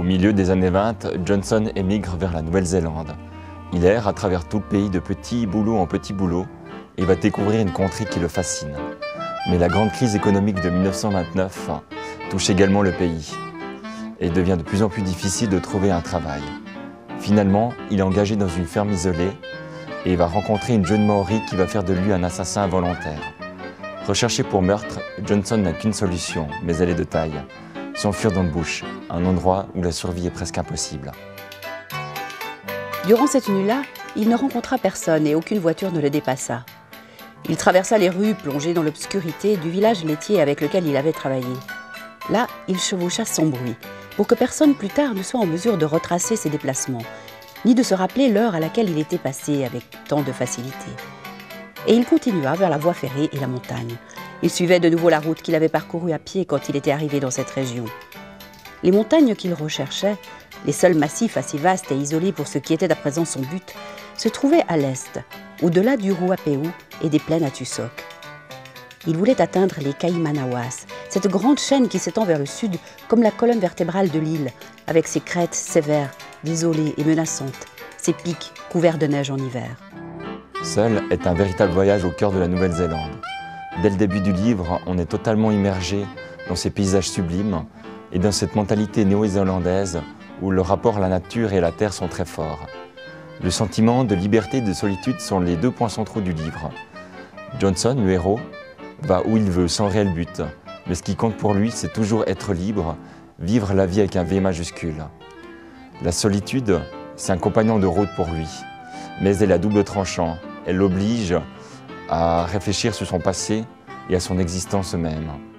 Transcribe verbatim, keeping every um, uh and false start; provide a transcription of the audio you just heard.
milieu des années vingt, Johnson émigre vers la Nouvelle-Zélande. Il erre à travers tout le pays de petit boulot en petit boulot et va découvrir une contrée qui le fascine. Mais la grande crise économique de mille neuf cent vingt-neuf touche également le pays et devient de plus en plus difficile de trouver un travail. Finalement, il est engagé dans une ferme isolée et il va rencontrer une jeune Maori qui va faire de lui un assassin involontaire. Recherché pour meurtre, Johnson n'a qu'une solution, mais elle est de taille. S'enfuir dans le bush, un endroit où la survie est presque impossible. Durant cette nuit-là, il ne rencontra personne et aucune voiture ne le dépassa. Il traversa les rues plongées dans l'obscurité du village laitier avec lequel il avait travaillé. Là, il chevaucha sans bruit, pour que personne plus tard ne soit en mesure de retracer ses déplacements, ni de se rappeler l'heure à laquelle il était passé avec tant de facilité. Et il continua vers la voie ferrée et la montagne. Il suivait de nouveau la route qu'il avait parcourue à pied quand il était arrivé dans cette région. Les montagnes qu'il recherchait, les seuls massifs assez vastes et isolés pour ce qui était à présent son but, se trouvaient à l'est, au-delà du Ruapeu et des plaines à Tussoc. Il voulait atteindre les Kaimanawas, cette grande chaîne qui s'étend vers le sud comme la colonne vertébrale de l'île, avec ses crêtes sévères, isolées et menaçantes, ses pics couverts de neige en hiver. Seul est un véritable voyage au cœur de la Nouvelle-Zélande. Dès le début du livre, on est totalement immergé dans ces paysages sublimes et dans cette mentalité néo-zélandaise où le rapport à la nature et à la terre sont très forts. Le sentiment de liberté et de solitude sont les deux points centraux du livre. Johnson, le héros, va où il veut sans réel but, mais ce qui compte pour lui, c'est toujours être libre, vivre la vie avec un V majuscule. La solitude, c'est un compagnon de route pour lui, mais elle est à double tranchant. Elle l'oblige à réfléchir sur son passé et à son existence même.